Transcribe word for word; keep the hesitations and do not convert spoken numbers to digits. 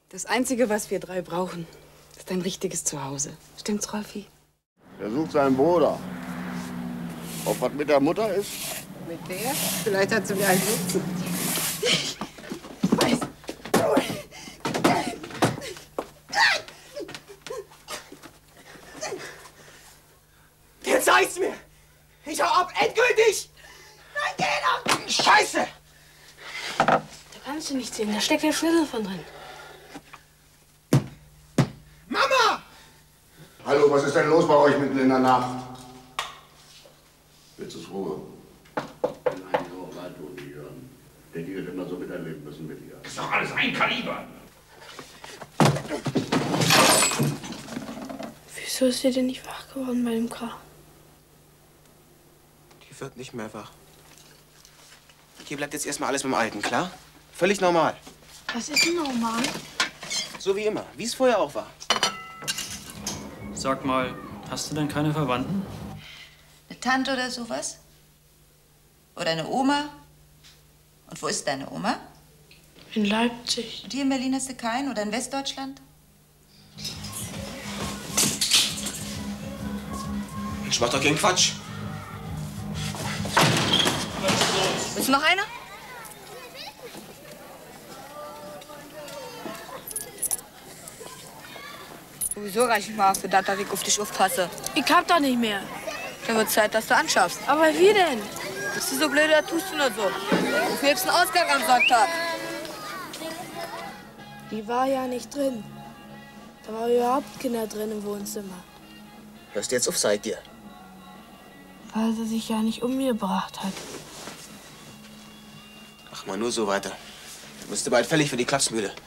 Das Einzige, was wir drei brauchen, ist ein richtiges Zuhause. Stimmt's, Rolfi? Er sucht seinen Bruder. Ob was mit der Mutter ist? Mit der? Vielleicht hat sie mir einen Nutzen. Jetzt reicht's mir! Ich hau ab, endgültig! Nein, geh doch! Scheiße! Da kannst du nicht sehen, da steckt der Schlüssel von drin. Mama! Hallo, was ist denn los bei euch mitten in der Nacht? Jetzt ist Ruhe. Ich will eigentlich auch leid tun, die hören. Der die wird immer so miterleben müssen mit ihr. Ist doch alles ein Kaliber. Wieso ist sie denn nicht wach geworden bei dem K? Die wird nicht mehr wach. Hier bleibt jetzt erstmal alles beim Alten, klar? Völlig normal. Was ist denn normal? So wie immer, wie es vorher auch war. Sag mal, hast du denn keine Verwandten? Eine Tante oder sowas? Oder eine Oma? Und wo ist deine Oma? In Leipzig. Und hier in Berlin hast du keinen? Oder in Westdeutschland? Ich mach doch keinen Quatsch. Ist noch einer? Wieso reicht nicht mal für das, dass ich auf dich aufpasse? Ich hab doch nicht mehr. Dann wird Zeit, dass du anschaffst. Aber wie denn? Bist du so blöd oder tust du nur so? Du hebst einen Ausgang am Sonntag. Die war ja nicht drin. Da war überhaupt keiner drin im Wohnzimmer. Hörst du jetzt auf, seid dir? Weil sie sich ja nicht umgebracht hat. Mach mal nur so weiter. Du bist bald fällig für die Klapsmühle.